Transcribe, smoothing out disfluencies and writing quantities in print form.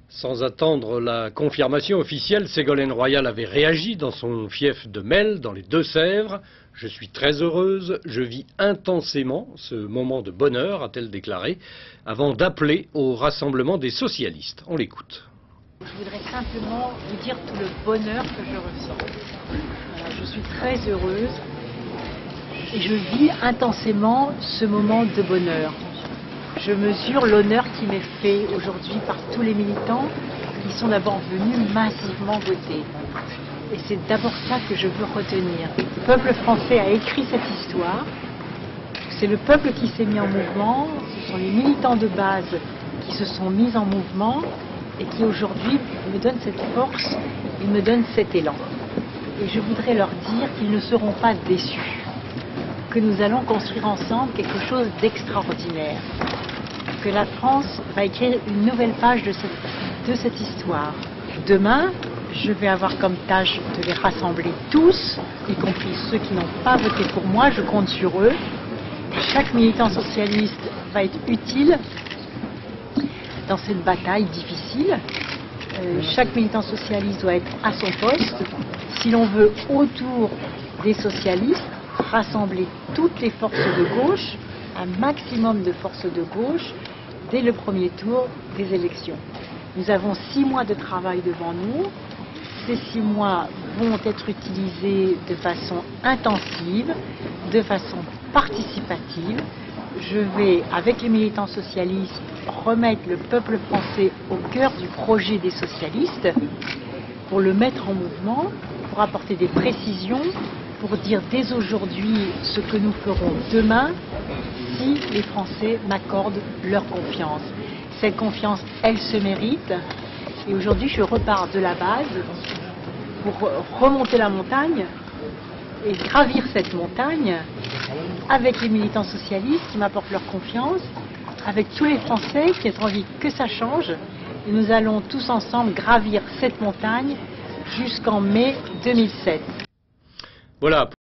Sans attendre la confirmation officielle, Ségolène Royal avait réagi dans son fief de Melle, dans les Deux-Sèvres. « Je suis très heureuse, je vis intensément ce moment de bonheur », a-t-elle déclaré, avant d'appeler au rassemblement des socialistes. On l'écoute. Je voudrais simplement vous dire tout le bonheur que je ressens. Je suis très heureuse et je vis intensément ce moment de bonheur. Je mesure l'honneur qui m'est fait aujourd'hui par tous les militants qui sont d'abord venus massivement voter. Et c'est d'abord ça que je veux retenir. Le peuple français a écrit cette histoire. C'est le peuple qui s'est mis en mouvement. Ce sont les militants de base qui se sont mis en mouvement et qui aujourd'hui me donnent cette force, ils me donnent cet élan. Et je voudrais leur dire qu'ils ne seront pas déçus, que nous allons construire ensemble quelque chose d'extraordinaire, que la France va écrire une nouvelle page de cette histoire. Demain, je vais avoir comme tâche de les rassembler tous, y compris ceux qui n'ont pas voté pour moi, je compte sur eux. Chaque militant socialiste va être utile dans cette bataille difficile. Chaque militant socialiste doit être à son poste. Si l'on veut, autour des socialistes, rassembler toutes les forces de gauche, un maximum de forces de gauche, dès le premier tour des élections. Nous avons 6 mois de travail devant nous. Ces 6 mois vont être utilisés de façon intensive, de façon participative. Je vais, avec les militants socialistes, remettre le peuple français au cœur du projet des socialistes pour le mettre en mouvement, pour apporter des précisions, pour dire dès aujourd'hui ce que nous ferons demain si les Français m'accordent leur confiance. Cette confiance, elle se mérite. Et aujourd'hui, je repars de la base pour remonter la montagne et gravir cette montagne avec les militants socialistes qui m'apportent leur confiance, avec tous les Français qui ont envie que ça change. Et nous allons tous ensemble gravir cette montagne jusqu'en mai 2007. Voilà.